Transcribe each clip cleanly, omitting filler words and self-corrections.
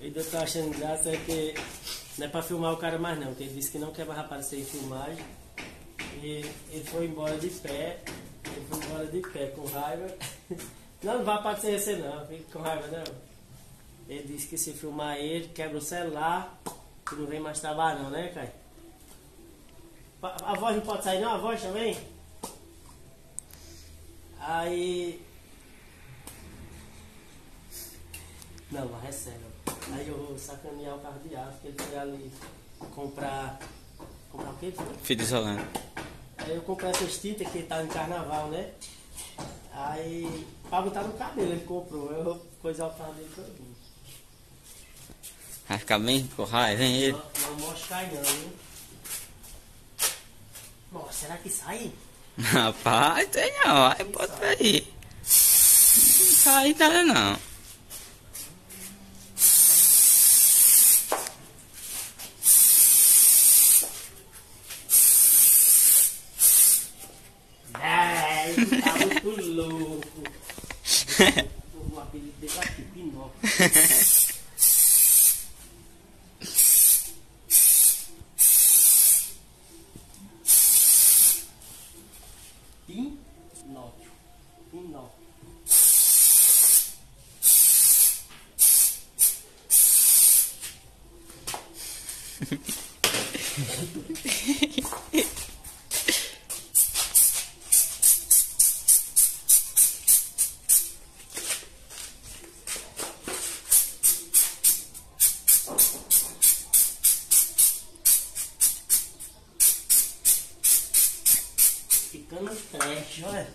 eu tô achando graça é que não é pra filmar o cara mais não, porque ele disse que não quer mais aparecer em filmagem. E ele foi embora de pé. Ele foi embora de pé, com raiva. Não vai aparecer você não, fica com raiva não. Ele disse que se filmar ele, quebra o celular, que não vem mais trabalhar não, né, Caio? A voz não pode sair não? A voz também? Aí... Não, mas é sério. Aí eu vou sacanear o carro de aço, que ele foi ali comprar... Comprar o quê? Fita isolante. Aí eu comprei essas tintas que tá no carnaval, né? Aí, pra botar no cabelo ele comprou, eu vou coisar o carro dele todinho. Vai ficar bem com raiva, hein, ele? Não mostra aí não, viu? Nossa, será que sai? Rapaz, tem não, vai, bota aí. Não sai nada não. Ele tá muito louco. O apelido dele é aqui, Pinóquio. Pinóquio. Pinóquio. Ficando trash, olha.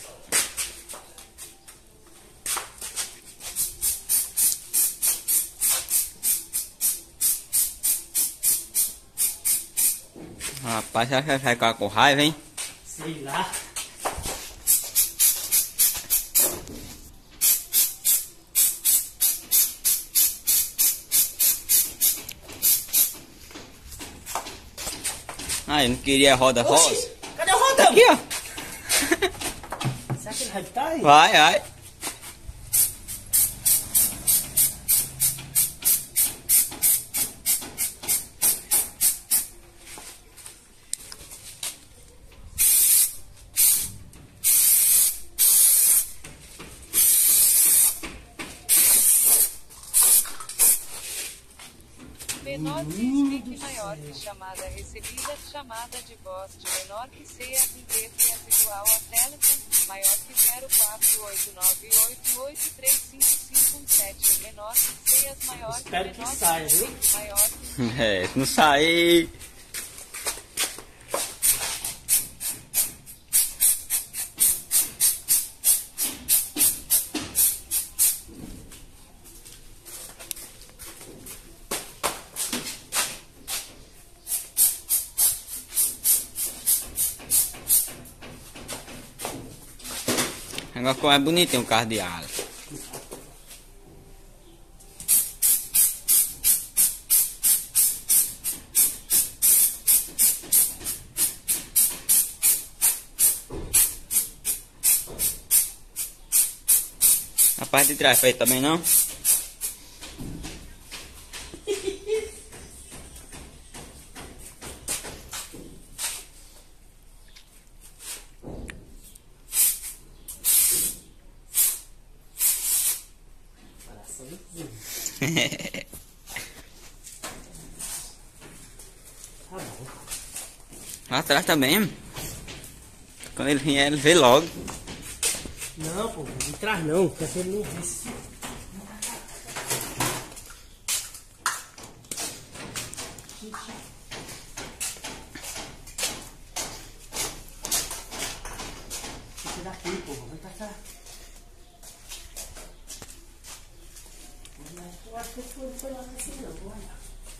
Rapaz, será que vai ficar com raiva, hein? Sei lá. Ah, eu não queria a roda rosa? Oxi, cadê o rodão? Tá aqui, ó. Será que ele vai estar aí? Vai, vai. Menor que speak, maior que chamada recebida, chamada de voz de menor que CEA interface igual a Telecom, maior que 048988355517, menor que CEAs, maior que Espero que menor saia, viu? maior que É, se não sair. Agora como é bonitinho o carro de ala. A parte de trás feita também não? Tá bom. Lá atrás também. Quando ele vier, ele vê logo. Não, pô, de trás não, porque ele não disse. Fica daqui, pô, vai pra cá. Eu acho que ele foi lá assim não, vou olhar.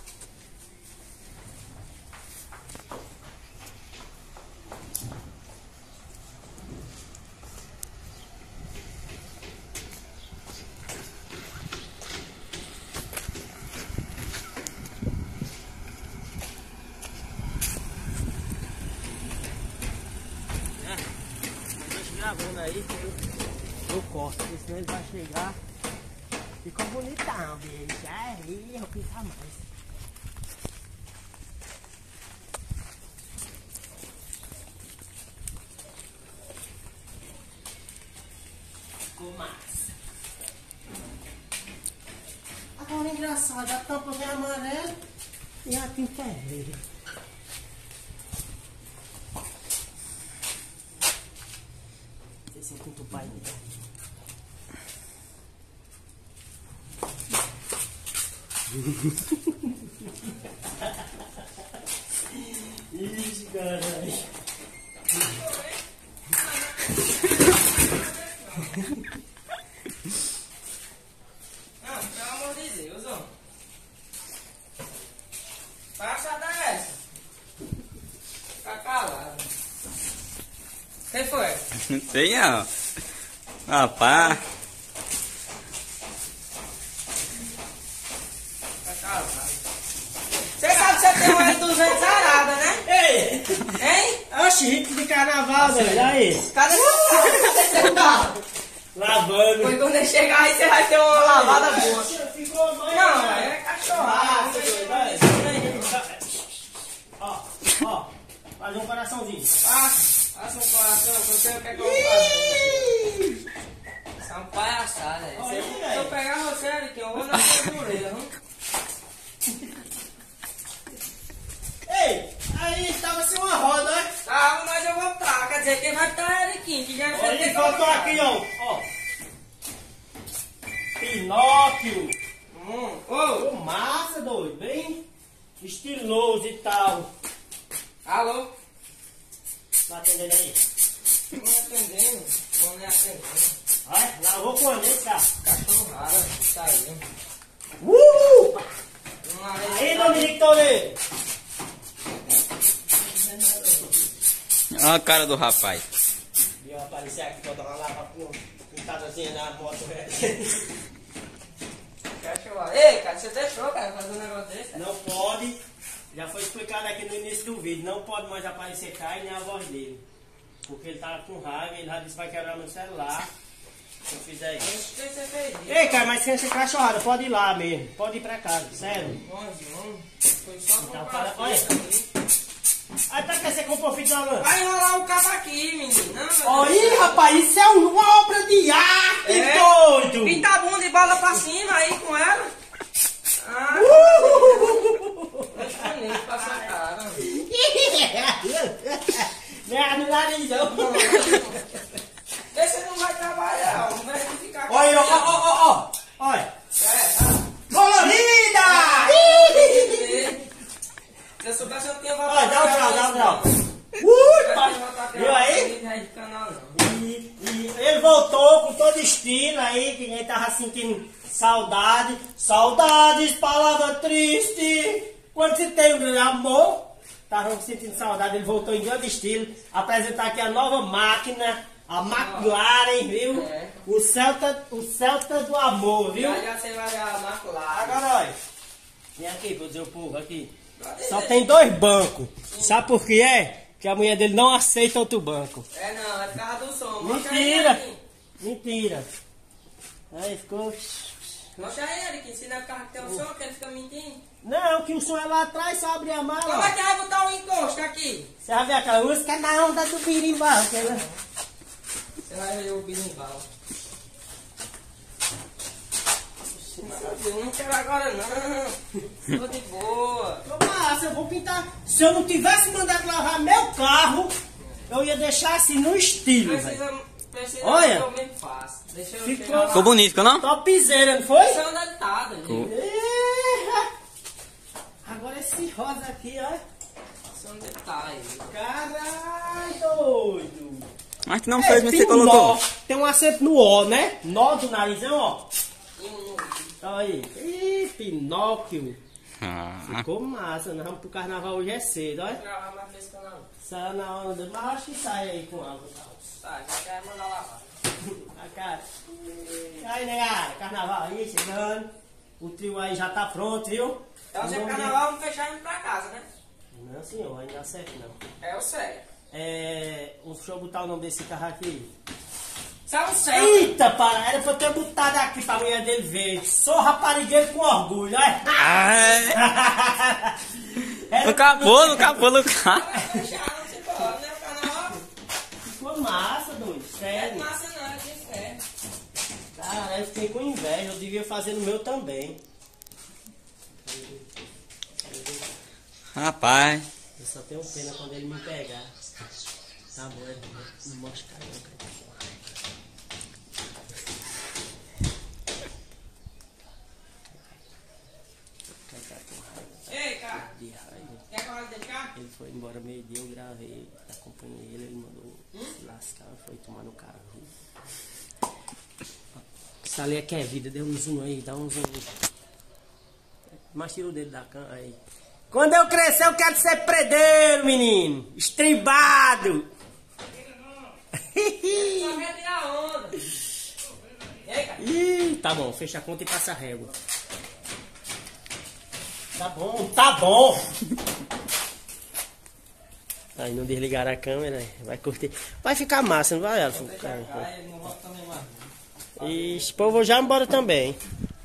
Gravando aí que eu corto, porque senão ele vai chegar. Ficou bonitão, bicho. É, Nunca mais. Ficou massa. Agora engraçado, a tampa vem amarela e a tinta é verde. Não sei se eu pinto o pai dele. Ixi, caralho. Não, pelo amor de Deus, ó. Passada essa. Fica calado. Quem foi? Não sei não. Rapaz. Fica calado. Você sabe que você tem uma 200 arada, né? Ei! Hein? Oxi, ritmo de carnaval, velho. Aí. Cadê seu carro? Lavando. Pois quando ele chegar aí, você vai ter uma lavada boa. Ficou mais. Não, é cachorrada. Ó, ó. Fazer um coraçãozinho. Faça um coração, você quer que eu faça? Isso é uma palhaçada. Se eu pegar você, Eric, eu vou na sua orelha, não? Ei, aí tava sem uma roda, né? Tá, mas eu vou pra. Quer dizer, quem vai estar é Eriquinho, que já não sei Olha, o que faltou aqui, ó. Pinóquio. Ô, Ô, massa, doido. Bem estiloso e tal. alô? Tá atendendo aí? Não me atendendo, não me atendendo. Olha, lavou quando, hein, cara? Cachorrada, tá aí. Aí, Dominique Toledo. Olha a cara do rapaz. E eu aparecer aqui pra dar uma lava com pintadazinha na moto, velho. Cachorrada. Ei, cara, você deixou, cara, fazer um negócio desse? Não pode, já foi explicado aqui no início do vídeo, não pode mais aparecer Caio nem a voz dele. Porque ele tá com raiva, ele já disse que vai quebrar meu celular. Se eu fizer isso. Isso que você fez isso. Ei, cara, mas sem ser cachorrada, pode ir lá mesmo. Pode ir pra casa, sério. Foi só Então, comprar para- fita olha. ali. Aí tá que você comprou fita na lã? Vai enrolar o cabo aqui, menino. Não, mas- Aí, rapaz, isso é uma obra de arte, É. doido! Pinta a bunda e bola pra cima aí com ela. Ah, deixa nem pra sua cara. Não, no nariz, não. Esse não vai trabalhar, não vai ficar com Olha, ó. Olha. É, Colorida! se eu soubesse, eu tinha Olha, dá um grau. Viu aí? E ele voltou com todo estilo aí, que ninguém tava sentindo saudade. Saudades, palavra triste. Quando se tem um grande amor, tava sentindo saudade, ele voltou em grande estilo. Apresentar aqui a nova máquina, a McLaren, viu? É. O Celta do amor, viu? Já você vai ver a maculada. Agora, olha. Vem aqui pra eu dizer o povo aqui. Só tem 2 bancos. Sabe por que é? Que a mulher dele não aceita outro banco. É não, é por causa do som. Mostra aí, Mentira! Eric. Mentira! Aí ficou. Mostra aí, Eric. Ensina o carro que tem o som, que ele fica mentindo. Não, que o som é lá atrás, só abrir a Como mala. é que vai botar o encosto aqui? Você vai ver aquela música na onda do birimbau. Você vai ver o birimbau. Eu não quero agora não. Tô de boa. Massa, eu vou pintar. Se eu não tivesse mandado lavar meu carro, eu ia deixar assim no estilo, velho. Precisa Olha. que eu mesmo faço. Deixa eu Ficou- chegar lá. Ficou bonito, ficou não? Topzera, não foi? Esse é onde ele tá, Dani. Ficou. Agora esse rosa aqui, ó. Esse é onde ele tá aí. Caralho, doido. Mas que não É, fez, mas tem você um colocou. nó, tem um acento no ó, né? Nó do narizão, ó. E um Olha aí. Ih, Pinóquio. Ah, Ficou massa. Nós vamos pro carnaval hoje é cedo, olha. gravar mais vezes que eu não. Sai na onda, mas acho que sai aí com água. Tá, já quero mandar lavar. A cara. Aí, negada, carnaval aí chegando. O trio aí já tá pronto, viu? Então, O se nome carnaval, vamos fechar indo pra casa, né? dele- Não, senhor, ainda dá certo não. É, eu sei. Deixa eu botar o nome desse carro aqui. Sai um céu. Eita, para, era pra eu ter botado aqui pra mulher dele ver. Sou raparigueiro com orgulho, olha. Ai, Era no capô, no capô, no carro. Fechado, não se pode, né? O canal, Ficou massa, doido, ó. É sério. massa não, é de fé. Cara, eu fiquei com inveja, eu devia fazer no meu também. Rapaz. Eu só tenho pena quando ele me pegar. Tá bom, não mostra não, cara. Ei, cara. De raiva. Quer que eu olhe dele cá? Ele foi embora meio-dia, eu gravei, acompanhei ele mandou se lascar, foi tomar no carro. Isso ali é que é vida, deu um zoom aí, dá um zoom aí. Mas tira o dedo da cama aí. Quando eu crescer, eu quero ser predeiro, menino! Estribado! Só quer tirar onda. Ei, cara. Ih, tá bom, fecha a conta e passa a régua. Tá bom, tá bom! Aí não desligaram a câmera, vai curtir. Vai ficar massa, não vai, Alfa? Aí, não volta também mais. Ixi, pô, eu vou já embora também.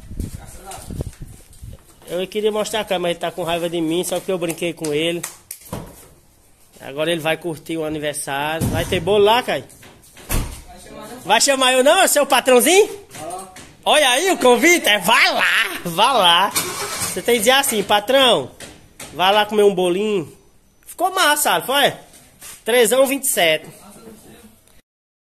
Eu queria mostrar a câmera, mas ele tá com raiva de mim, só que eu brinquei com ele. Agora ele vai curtir o aniversário. Vai ter bolo lá, Caio? Vai chamar eu não, seu patrãozinho? Olha aí o convite, vai lá, vá lá. Você tem que dizer assim, patrão, vai lá comer um bolinho. Ficou massa, sabe? Foi? 3,27.